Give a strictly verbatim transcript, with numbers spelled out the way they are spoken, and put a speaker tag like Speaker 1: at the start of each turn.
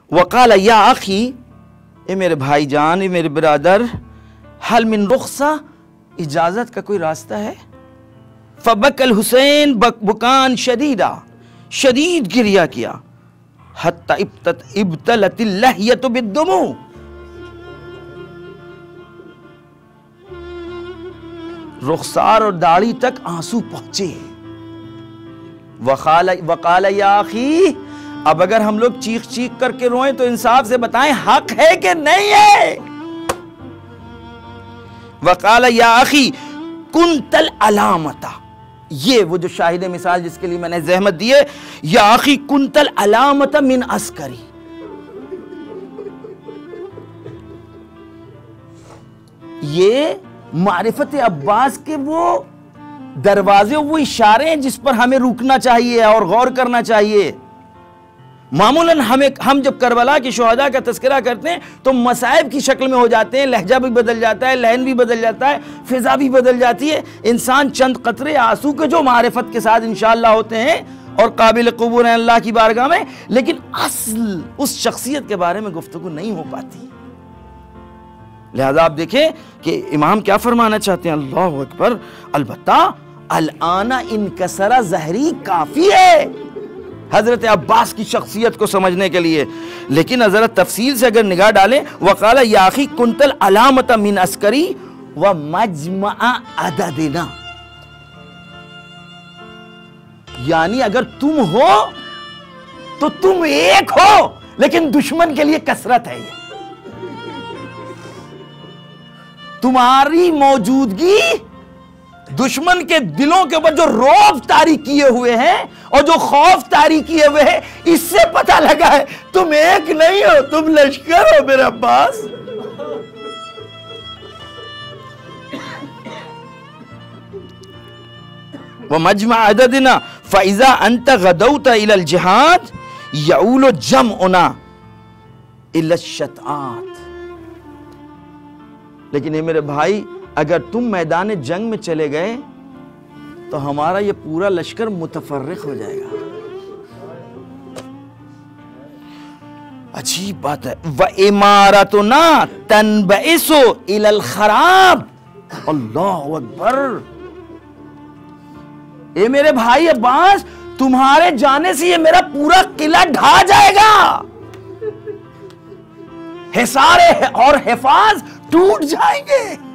Speaker 1: वक़ाल या अखी, ए मेरे भाईजान, ए मेरे बिरादर, हल मिन रुख्सा, इजाजत का कोई रास्ता है? फबकल हुसैन बुकान शदीदा, शदीद गिरिया किया। हत्ता इब्तत इब्तलतिल लहयतु बिद्दुमू, रुखसार और दाढ़ी तक आंसू पहुंचे। वकाल वकाल या अखी, अब अगर हम लोग चीख चीख करके रोएं तो इंसाफ से बताएं हक है कि नहीं है? वकाल या अखी कुंतल अलामता, ये वो जो शाहिद मिसाल जिसके लिए मैंने जहमत दी है, या अखी कुंतल अलामता मिन अस्करी, ये मारिफत अब्बास के वो दरवाजे, वो इशारे हैं जिस पर हमें रुकना चाहिए और गौर करना चाहिए। मामूलन हमें हम जब करबला के शुहदा का तस्करा करते हैं तो मसाइब की शक्ल में हो जाते हैं, लहजा भी बदल जाता है, लहन भी बदल जाता है, फिजा भी बदल जाती है। इंसान चंद कतरे आंसू के जो मारिफत के साथ इंशाअल्लाह होते हैं और काबिल कबूल हैं अल्लाह की बारगाह में, लेकिन असल उस शख्सियत के बारे में गुफ्तगू नहीं हो पाती। लिहाजा आप देखें कि इमाम क्या फरमाना चाहते हैं, अल्लाह अकबर, अलबत्ता अल-आना इनकसरा ज़हरी काफी है हजरत अब्बास की शख्सियत को समझने के लिए, लेकिन जरा तफसील से अगर निगाह डालें, वक़ाला या अखी कुंतल अलामत मिन अस्करी व मजमा अददिना, यानी अगर तुम हो तो तुम एक हो, लेकिन दुश्मन के लिए कसरत है। ये तुम्हारी मौजूदगी दुश्मन के दिलों के ऊपर जो रौब तारी किए हुए हैं और जो खौफ तारी किए हुए हैं, इससे पता लगा है तुम एक नहीं हो, तुम लश्कर हो मेरे अब्बास। व मजमा अददना फइजा अंत गदौता इलल जिहाद यऊल जमउना इला शतआत, लेकिन ये मेरे भाई, अगर तुम मैदान जंग में चले गए तो हमारा ये पूरा लश्कर मुतफर्रिक हो जाएगा। अजीब बात है। व इमारतुना तनबइसु इलल खराब, अल्लाहु अकबर। ए मेरे भाई अब्बास, तुम्हारे जाने से ये मेरा पूरा किला ढा जाएगा, हिसारे और हिफाज टूट जाएंगे।